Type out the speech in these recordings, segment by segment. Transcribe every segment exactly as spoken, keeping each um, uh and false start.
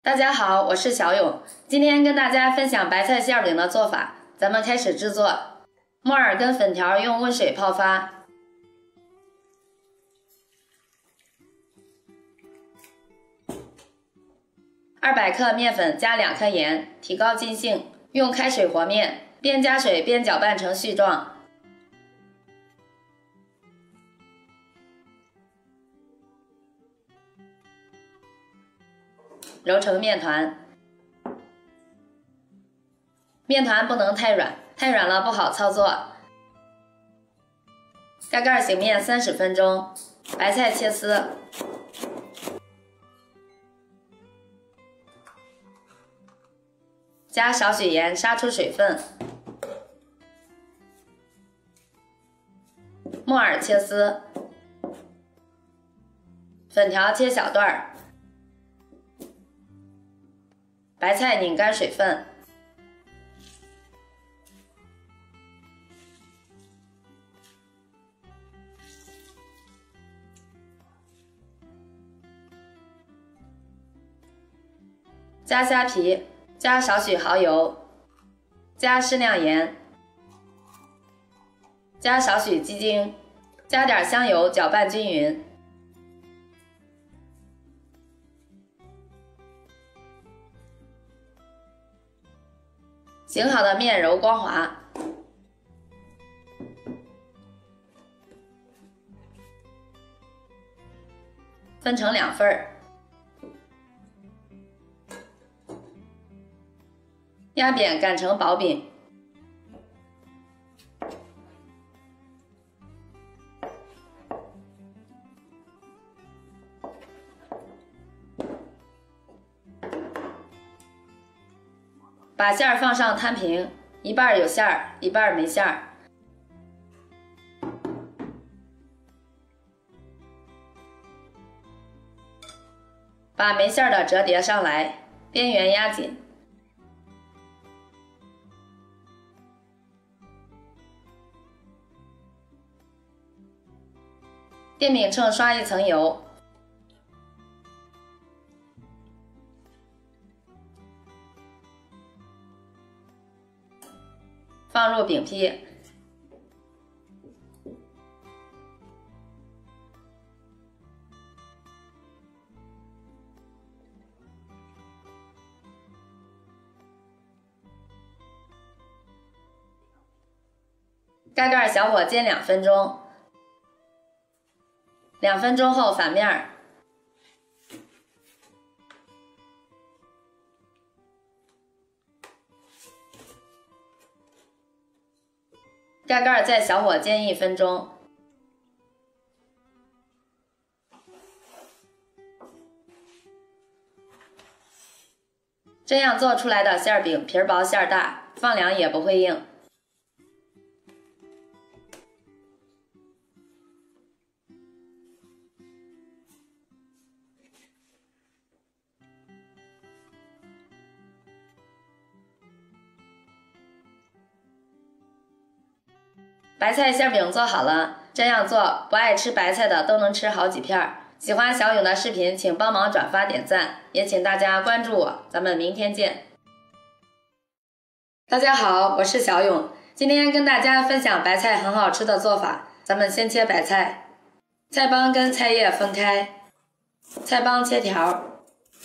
大家好，我是小勇，今天跟大家分享白菜馅饼的做法。咱们开始制作。木耳跟粉条用温水泡发，二百克面粉加两克盐，提高筋性。用开水和面，边加水边搅拌成絮状。揉成面团，面团不能太软，太软了不好操作。盖盖醒面三十分钟，白菜切丝，加少许盐杀出水分，木耳切丝，粉条切小段儿。白菜拧干水分，加虾皮，加少许蚝油，加适量盐，加少许鸡精，加点香油，搅拌均匀。醒好的面揉光滑，分成两份儿。压扁擀成薄饼，把馅儿放上摊平，一半有馅儿，一半没馅儿。把没馅儿的折叠上来，边缘压紧。电饼秤刷一层油，放入饼坯，盖盖小火煎两分钟，两分钟后反面儿。盖盖再小火煎一分钟，这样做出来的馅饼皮薄馅大，放凉也不会硬。白菜馅饼做好了，这样做不爱吃白菜的都能吃好几片。喜欢小勇的视频，请帮忙转发点赞，也请大家关注我，咱们明天见。大家好，我是小勇，今天跟大家分享白菜很好吃的做法。咱们先切白菜，菜帮跟菜叶分开，菜帮切条，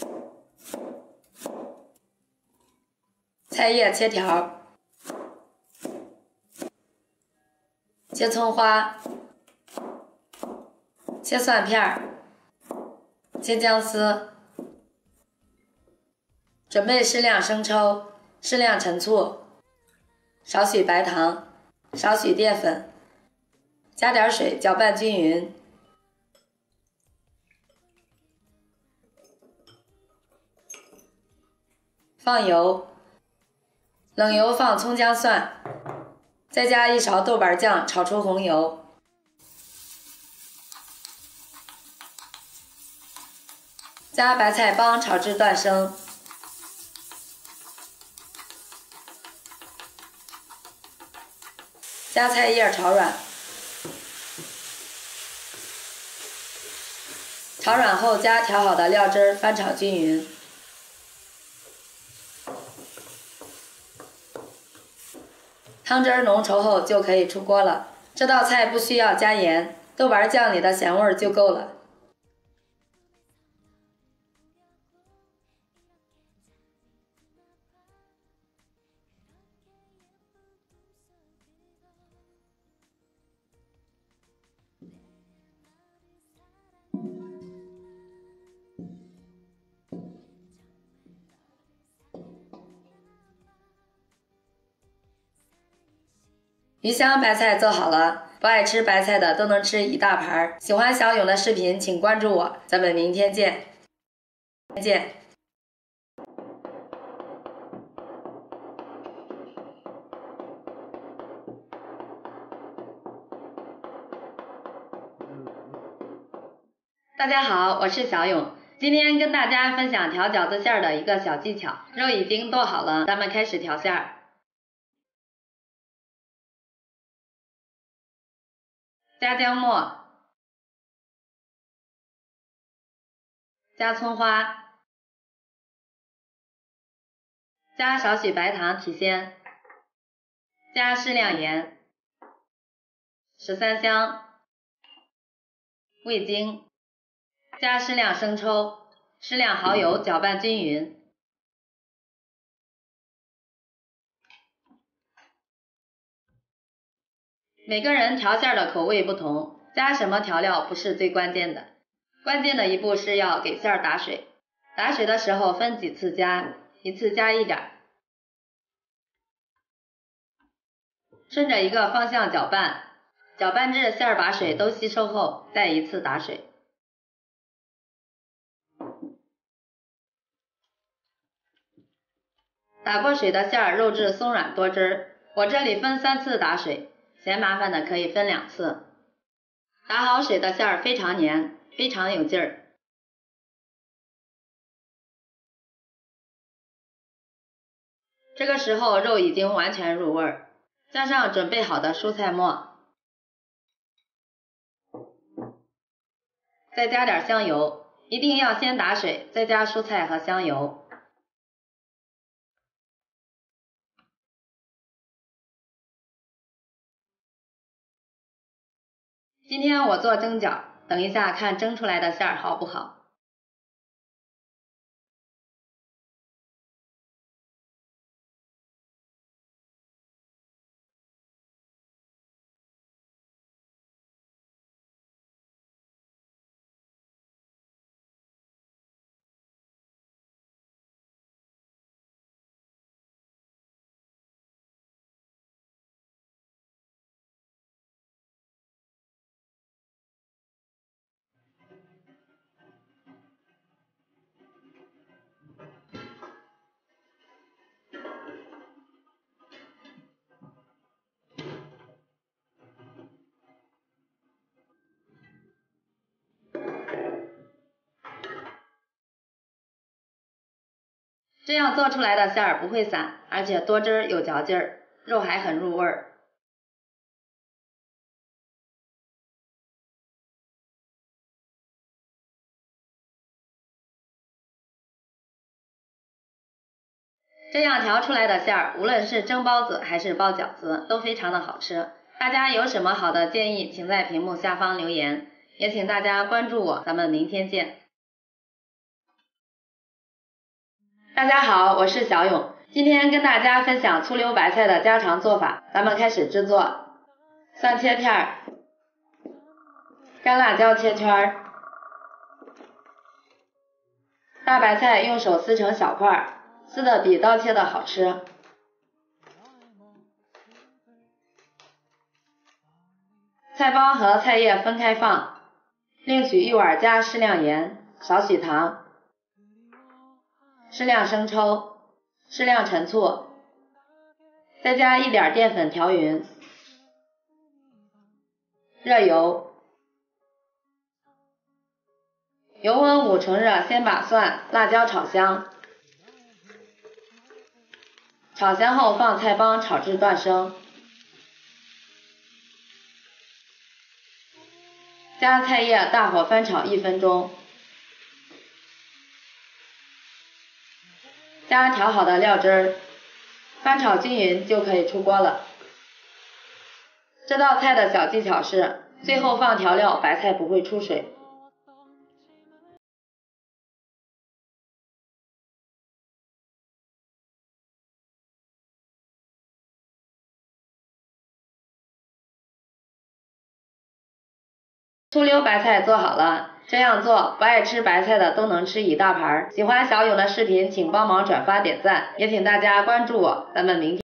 菜叶切条。切葱花，切蒜片，切姜丝，准备适量生抽，适量陈醋，少许白糖，少许淀粉，加点水搅拌均匀。放油，冷油放葱姜蒜。再加一勺豆瓣酱，炒出红油，加白菜帮炒至断生，加菜叶炒软，炒软后加调好的料汁儿翻炒均匀。 汤汁浓稠后就可以出锅了。这道菜不需要加盐，豆瓣酱里的咸味就够了。鱼香白菜做好了，不爱吃白菜的都能吃一大盘。喜欢小勇的视频，请关注我，咱们明天见。再见。大家好，我是小勇，今天跟大家分享调饺子馅儿的一个小技巧。肉已经剁好了，咱们开始调馅儿。加姜末，加葱花，加少许白糖提鲜，加适量盐，十三香，味精，加适量生抽，适量蚝油，搅拌均匀。每个人调馅的口味不同，加什么调料不是最关键的，关键的一步是要给馅打水。打水的时候分几次加，一次加一点，顺着一个方向搅拌，搅拌至馅把水都吸收后，再一次打水。打过水的馅肉质松软多汁，我这里分三次打水，嫌麻烦的可以分两次。打好水的馅非常黏，非常有劲儿。这个时候肉已经完全入味儿，加上准备好的蔬菜末，再加点香油，一定要先打水，再加蔬菜和香油。今天我做蒸饺，等一下看蒸出来的馅儿好不好。这样做出来的馅儿不会散，而且多汁有嚼劲儿，肉还很入味儿。这样调出来的馅儿，无论是蒸包子还是包饺子，都非常的好吃。大家有什么好的建议，请在屏幕下方留言，也请大家关注我，咱们明天见。大家好，我是小勇，今天跟大家分享醋溜白菜的家常做法，咱们开始制作。蒜切片，干辣椒切圈，大白菜用手撕成小块，撕的比刀切的好吃。菜包和菜叶分开放，另取一碗加适量盐，少许糖，适量生抽，适量陈醋，再加一点淀粉调匀。热油，油温五成热，先把蒜、辣椒炒香，炒香后放菜帮炒至断生，加菜叶，大火翻炒一分钟，加调好的料汁儿，翻炒均匀就可以出锅了。 这道菜的小技巧是，最后放调料，白菜不会出水。醋溜白菜做好了，这样做不爱吃白菜的都能吃一大盘。喜欢小勇的视频，请帮忙转发点赞，也请大家关注我，咱们明天。